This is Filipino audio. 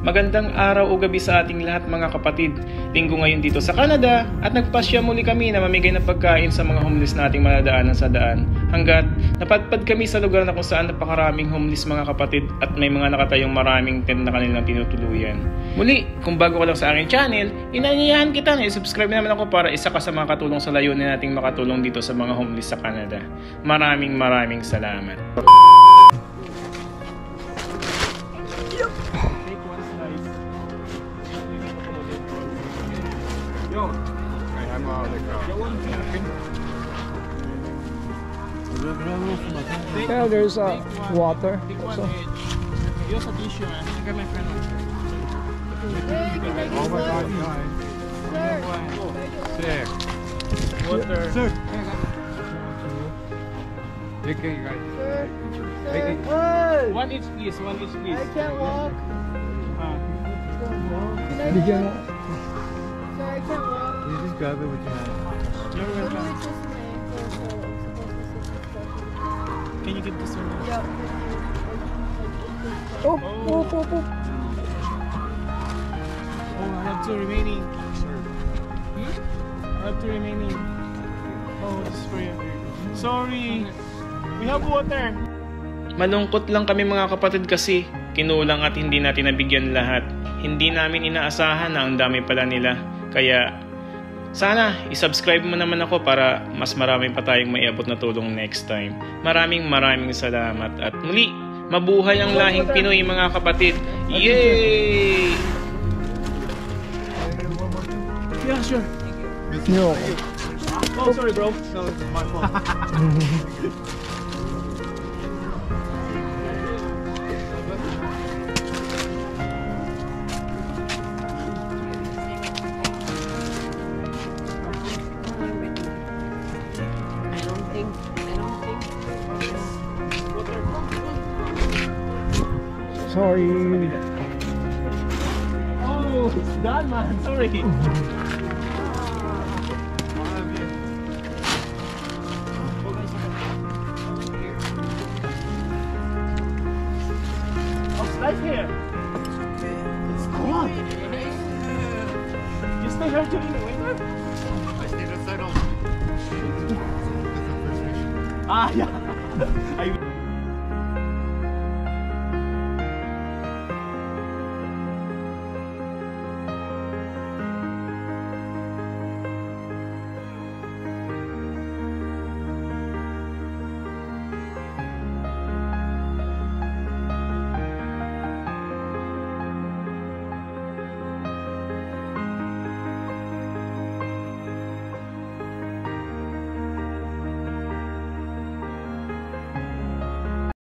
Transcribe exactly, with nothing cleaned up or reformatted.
Magandang araw o gabi sa ating lahat mga kapatid. Linggo ngayon dito sa Canada at nagpasya muli kami na mamigay ng pagkain sa mga homeless nating manadaanan sa daan. Hanggat napadpad kami sa lugar na kung saan napakaraming homeless mga kapatid at may mga nakatayong maraming tent na kanilang tinutuluyan. Muli, kung bago ka lang sa aking channel, inanyayahan kita na i-subscribe naman ako para isa ka sa mga katulong sa layunin nating makatulong dito sa mga homeless sa Canada. Maraming maraming salamat. Yeah, there's uh, water also. Use a tissue, man. I got my friend on. Oh my God, guys. Sick. Water. Sir. Take care, guys. Hey, hey. One each, please. One each, please. I can't walk. Ah. Can I Bigyan mo. Sir, I can't walk. you just grab it with your hand? You're I'm welcome. gonna twist my ankle, so I'm supposed to sit this Can you get this one? Yeah. Oh, oh, oh, oh. Oh, I have two remaining. Hmm? I have two remaining. Oh, this is for you. Sorry. We have water. Malungkot lang kami mga kapatid kasi kinulang at hindi natin nabigyan lahat. Hindi namin inaasahan na ang dami pala nila. Kaya sana isubscribe mo naman ako para mas marami pa tayong maiabot na tulong next time. Maraming maraming salamat at muli, mabuhay ang lahing Pinoy mga kapatid. Yay! Yeah, sure. No. Oh, sorry bro. No, it's my fault. Sorry. Oh, it's done man. Sorry. Oh, slide here. It's cold. You stay here during the winter? I stayed outside all. Ah, yeah. I